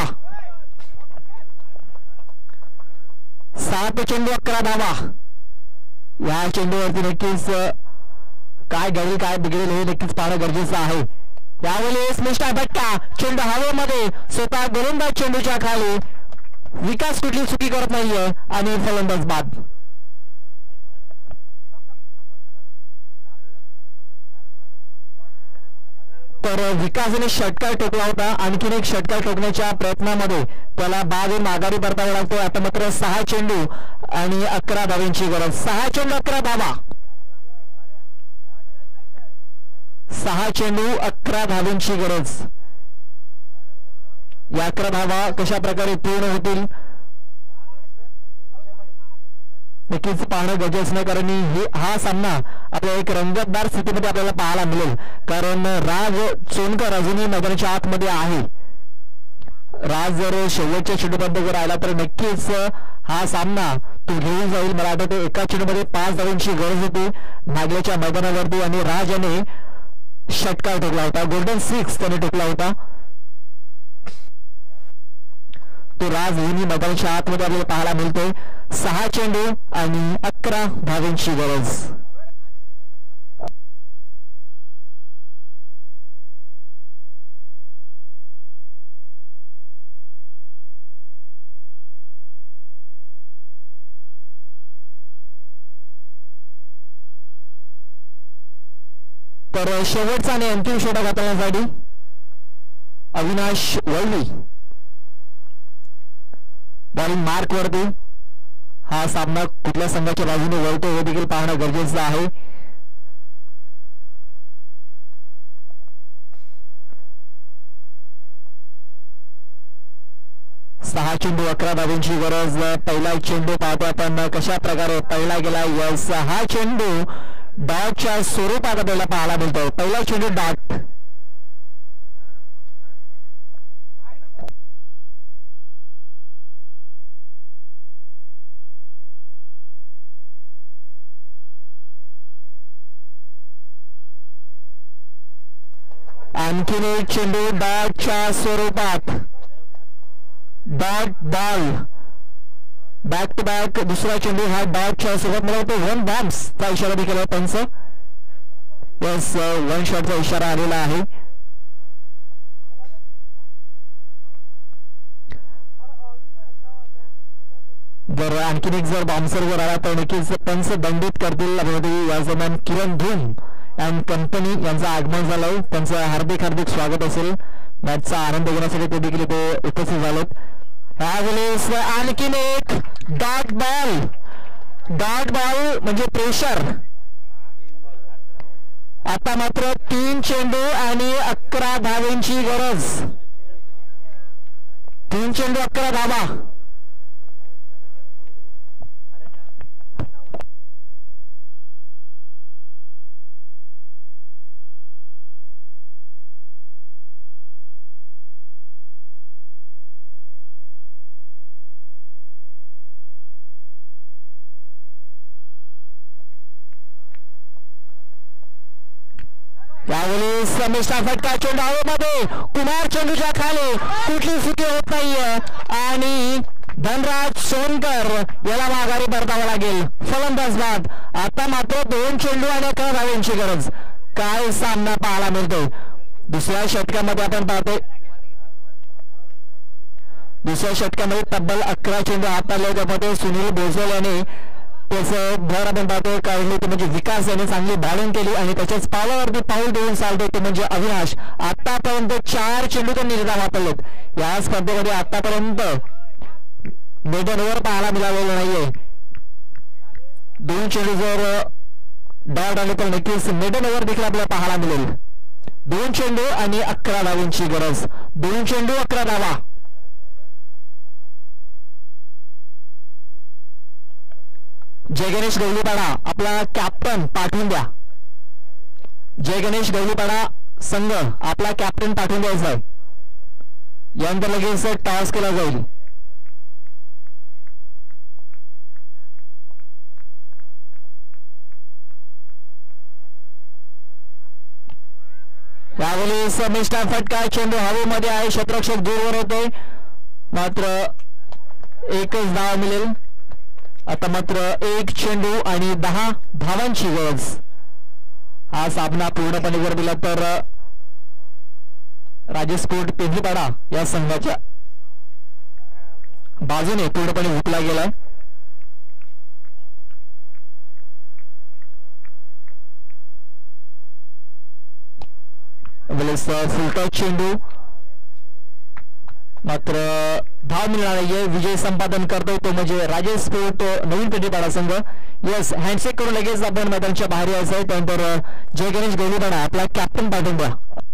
S1: 7 चेंडू 11 धावा. या चेंडूवरती नक्कीच काय घडेल काय बिघडेल हे नक्कीच पाहणं गरजेचं आहे. यावेळेस निष्ठा फटका चेंडू हवेमध्ये स्वतः गोलंदाज चेंडूच्या खाली. विकास कुठली चुकी करत नाहीये आणि फलंदाज बाद. तर विकासाने षटकार ठोकला होता. आणखीन एक षटकार ठोकण्याच्या प्रयत्नामध्ये त्याला बाद माघारी परतावा लागतो. आता मात्र 6 चेंडू आणि 11 धावांची गरज. 6 चेंडू 11 धावा. 6 चेंडू 11 धावांची गरज. या 11 धावा कशा प्रकारे पूर्ण होतील नक्कीच पाहणं गरजेचं नाही. कारण हा सामना आपल्याला एक रंगतदार स्थितीमध्ये आपल्याला पाहायला मिळेल. कारण राज सोनकर अजूनही मैदानाच्या आतमध्ये आहे. राज जर शेवटच्या चेंडूपर्यंत जर राहिला तर नक्कीच हा सामना तो घेऊन जाईल. मला आठवतं एका चेंडूमध्ये 5 धावांची गरज होती नागल्याच्या मैदानावरती आणि राज याने षटकार ठोकला होता. गोल्डन 6 त्याने ठोकला होता. तो राज नेहमी मैदानाच्या आतमध्ये आपल्याला पाहायला मिळतोय. 6 चेंडू आणि 11 धावांची गरज. तर शेवटचा आणि अंतिम षटक हाताळण्यासाठी अविनाश वळवी बॉलिंग मार्क वरती. हा सामना कुठल्या संघाच्या बाजूने वळतो हे देखील पाहणं गरजेचं आहे. सहा चेंडू 11 धावांची गरज. पहिला चेंडू पाहतो आपण कशा प्रकारे पहिला गेला. यस हा चेंडू डॉटच्या स्वरूपात आपल्याला पाहायला मिळतो. पहिला चेंडू डॉट. आणखीन एक चेंडू डॉटच्या स्वरूपात. Dot ball. Back to back दुसरा चेंडू हा डॉटच्या स्वरूपात. मला वाटतं 1 बॉम्ब्सचा इशारा देखील आहे त्यांचा. यस 1 शॉटचा इशारा आलेला आहे. जर आणखीन एक जर बॉम्सर जर आला तर नक्कीच पंच दंडित करतील. या दरम्यान किरण धूम अँड कंपनी यांचं आगमन झालं. त्यांचं हार्दिक हार्दिक स्वागत असेल. मॅचचा आनंद घेण्यासाठी ते देखील इथे उपस्थित झालेत. ह्यावेळेस आणखीन एक डॉट बॉल म्हणजे प्रेशर. आता मात्र 3 चेंडू आणि 11 धावांची गरज. 3 चेंडू 11 धावा. त्यावेळेस मिस्टर फटका चेंडू हवेमध्ये. कुमार चेंडूच्या खाली. कुठली चुकी होत नाहीये आणि धनराज सोनकर याला माघारी परतावं लागेल. फलंदाज बाद. आता मात्र 2 चेंडू आणि 11 धावांची गरज. काय सामना पाहायला मिळतोय. दुसऱ्या षटकामध्ये आपण पाहतोय. दुसऱ्या षटकामध्ये तब्बल 11 चेंडू हाताळले. त्यामध्ये सुनील भोसले याने त्याचं भर आपण पाहतोय काढली. ते म्हणजे विकास याने चांगली बॅटिंग केली आणि त्याच्याच पावलावरती पाऊल देऊन चालतोय ते म्हणजे अविनाश. आतापर्यंत 4 चेंडू त्यांनी निर्धाव हाताळलेत. या स्पर्धेमध्ये आतापर्यंत मेडन ओव्हर पाहायला मिळालेलं नाहीये. 2 चेंडू जर डॉट आले तर नक्कीच मेडन ओव्हर देखील आपल्याला पाहायला मिळेल. 2 चेंडू आणि 11 धावांची गरज. 2 चेंडू 11 धावा. जय गणेश गवलीपाडा आपला कॅप्टन पाठवून द्या. जय गणेश गवलीपाडा संघ आपला कॅप्टन पाठवून द्यायचा आहे. यानंतर लगेच टॉस केला जाईल. यावेळी मिस्टर फटका चेंडू हवेमध्ये आहे. क्षेत्ररक्षक दूरवर होते. मात्र एकच धाव मिळेल. आता मात्र 1 चेंडू आणि 10 धावांची गरज. हा सामना पूर्णपणे जर दिला तर राजस्पोर्ट पेंढीपाडा या संघाच्या बाजूने पूर्णपणे हुकला गेलाय. फुलटॉस चेंडू मात्र धाव मिळणार नाहीये. विजय संपादन करतोय तो म्हणजे राजेश स्पोर्ट नवीन पेंढीपाडा संघ. यस हँडशेक करून लगेच आपण मैदानाच्या बाहेर यायचं आहे. त्यानंतर जय गणेश गवलीपाडा आपला कॅप्टन पाठवून द्या.